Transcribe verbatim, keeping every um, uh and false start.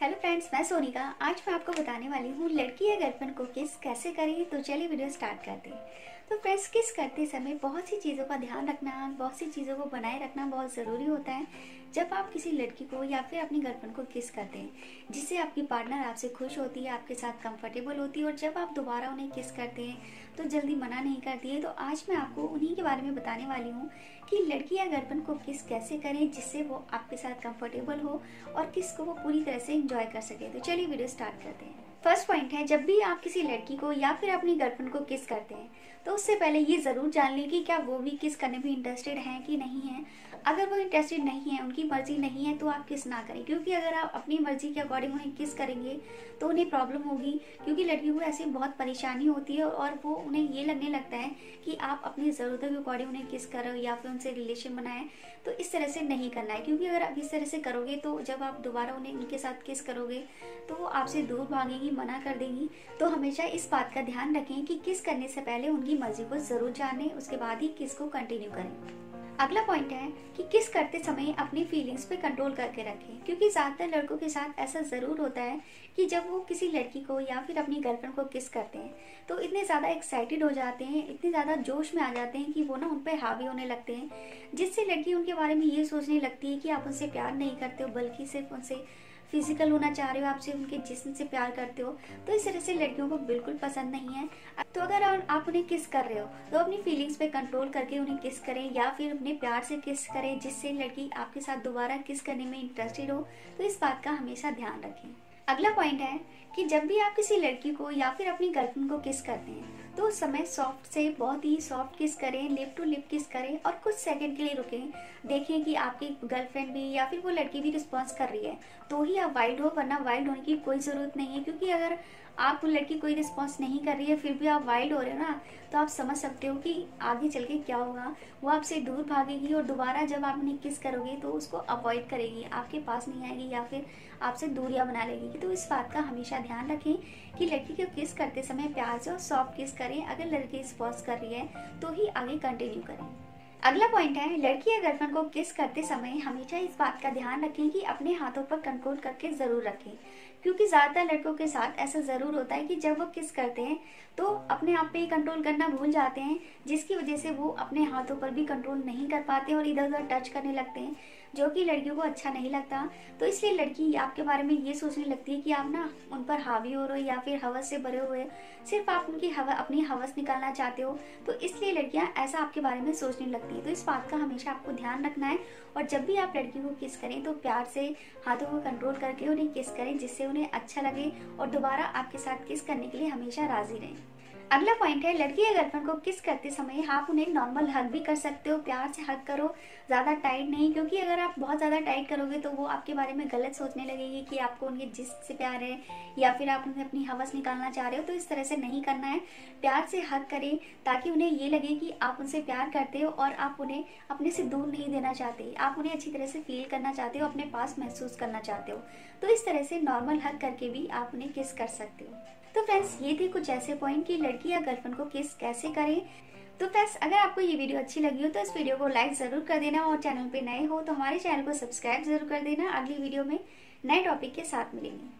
Hello friends, मैं सोनिका। आज मैं आपको बताने वाली हूँ लड़की या गर्लफ्रेंड को किस कैसे करें। तो चलिए वीडियो स्टार्ट करते हैं। तो फ्रेंड्स, किस करते समय बहुत सी चीज़ों का ध्यान रखना, बहुत सी चीज़ों को बनाए रखना बहुत ज़रूरी होता है। जब आप किसी लड़की को या फिर अपनी गर्लफ्रेंड को किस करते हैं, जिससे आपकी पार्टनर आपसे खुश होती है, आपके साथ कंफर्टेबल होती है, और जब आप दोबारा उन्हें किस करते हैं तो जल्दी मना नहीं करती है। तो आज मैं आपको उन्हीं के बारे में बताने वाली हूँ कि लड़की या गर्लफ्रेंड को किस कैसे करें जिससे वो आपके साथ कंफर्टेबल हो और किस को वो पूरी तरह से एंजॉय कर सके। तो चलिए वीडियो स्टार्ट करते हैं। फर्स्ट पॉइंट है, जब भी आप किसी लड़की को या फिर अपनी गर्लफ्रेंड को किस करते हैं तो उससे पहले ये ज़रूर जान लें कि क्या वो भी किस करने में इंटरेस्टेड हैं कि नहीं है। अगर वो इंटरेस्टेड नहीं है, उनकी मर्जी नहीं है, तो आप किस ना करें, क्योंकि अगर आप अपनी मर्जी के अकॉर्डिंग उन्हें किस करेंगे तो उन्हें प्रॉब्लम होगी। क्योंकि लड़कियों को ऐसी बहुत परेशानी होती है और वो उन्हें ये लगने लगता है कि आप अपनी ज़रूरतों के अकॉर्डिंग उन्हें किस करो या फिर उनसे रिलेशन बनाएं। तो इस तरह से नहीं करना है, क्योंकि अगर आप इस तरह से करोगे तो जब आप दोबारा उन्हें उनके साथ किस करोगे तो वो आपसे दूर भागेंगी, मना कर देंगी। तो हमेशा इस बात का ध्यान रखें कि किस करने से पहले उनकी मर्जी को ज़रूर जानें, उसके बाद ही किस को कंटिन्यू करें। अगला पॉइंट है कि किस करते समय अपनी फीलिंग्स पे कंट्रोल करके रखें, क्योंकि ज़्यादातर लड़कों के साथ ऐसा ज़रूर होता है कि जब वो किसी लड़की को या फिर अपनी गर्लफ्रेंड को किस करते हैं तो इतने ज़्यादा एक्साइटेड हो जाते हैं, इतने ज़्यादा जोश में आ जाते हैं कि वो ना उन पर हावी होने लगते हैं, जिससे लड़की उनके बारे में ये सोचने लगती है कि आप उनसे प्यार नहीं करते हो, बल्कि सिर्फ उनसे फिजिकल होना चाह रहे हो, आपसे उनके जिस्म से प्यार करते हो। तो इस तरह से लड़कियों को बिल्कुल पसंद नहीं है। तो अगर आप उन्हें किस कर रहे हो तो अपनी फीलिंग्स पे कंट्रोल करके उन्हें किस करें या फिर अपने प्यार से किस करें, जिससे लड़की आपके साथ दोबारा किस करने में इंटरेस्टेड हो। तो इस बात का हमेशा ध्यान रखें। अगला पॉइंट है कि जब भी आप किसी लड़की को या फिर अपनी गर्लफ्रेंड को किस करते हैं तो उस समय सॉफ्ट से बहुत ही सॉफ्ट किस करें, लिप टू लिप किस करें और कुछ सेकंड के लिए रुकें। देखें कि आपकी गर्लफ्रेंड भी या फिर वो लड़की भी रिस्पॉन्स कर रही है तो ही आप वाइल्ड हो, वरना वाइल्ड होने की कोई ज़रूरत नहीं है। क्योंकि अगर आप लड़की कोई रिस्पॉन्स नहीं कर रही है फिर भी आप वाइल्ड हो रहे हो ना, तो आप समझ सकते हो कि आगे चल के क्या होगा। वो आपसे दूर भागेगी और दोबारा जब आप उन्हें किस करोगे तो उसको अवॉइड करेगी, आपके पास नहीं आएगी या फिर आपसे दूरियां बना लेगी। तो इस बात का हमेशा ध्यान रखें कि लड़की को किस करते समय प्यार से और सॉफ्ट किस करें। अगर लड़की रिस्पॉन्स कर रही है तो ही आगे कंटिन्यू करें। अगला पॉइंट है, लड़की या गर्लफ्रेंड को किस करते समय हमेशा इस बात का ध्यान रखें कि अपने हाथों पर कंट्रोल करके ज़रूर रखें। क्योंकि ज़्यादातर लड़कों के साथ ऐसा ज़रूर होता है कि जब वो किस करते हैं तो अपने आप पे ही कंट्रोल करना भूल जाते हैं, जिसकी वजह से वो अपने हाथों पर भी कंट्रोल नहीं कर पाते और इधर उधर टच करने लगते हैं, जो कि लड़कियों को अच्छा नहीं लगता। तो इसलिए लड़की आपके बारे में ये सोचने लगती है कि आप ना उन पर हावी हो रहे हो या फिर हवस से भरे हुए, सिर्फ आप उनकी हवा अपनी हवस निकालना चाहते हो। तो इसलिए लड़कियां ऐसा आपके बारे में सोचने लगती हैं। तो इस बात का हमेशा आपको ध्यान रखना है और जब भी आप लड़की को किस करें तो प्यार से हाथों को कंट्रोल करके उन्हें किस करें, जिससे उन्हें अच्छा लगे और दोबारा आपके साथ किस करने के लिए हमेशा राजी रहें। अगला पॉइंट है, लड़की या गर्लफ्रेंड को किस करते समय आप उन्हें नॉर्मल हग भी कर सकते हो। प्यार से हग करो, ज़्यादा टाइट नहीं, क्योंकि अगर आप बहुत ज़्यादा टाइट करोगे तो वो आपके बारे में गलत सोचने लगेगी कि आपको उनके जिस्म से प्यार है या फिर आप उन्हें अपनी हवस निकालना चाह रहे हो। तो इस तरह से नहीं करना है। प्यार से हग करें ताकि उन्हें ये लगे कि आप उनसे प्यार करते हो और आप उन्हें अपने से दूर नहीं देना चाहते, आप उन्हें अच्छी तरह से फील करना चाहते हो, अपने पास महसूस करना चाहते हो। तो इस तरह से नॉर्मल हग करके भी आप उन्हें किस कर सकते हो। तो फ्रेंड्स, ये थे कुछ ऐसे पॉइंट कि लड़की या गर्लफ्रेंड को किस कैसे करें। तो फ्रेंड्स, अगर आपको ये वीडियो अच्छी लगी हो तो इस वीडियो को लाइक ज़रूर कर देना और चैनल पे नए हो तो हमारे चैनल को सब्सक्राइब जरूर कर देना। अगली वीडियो में नए टॉपिक के साथ मिलेंगे।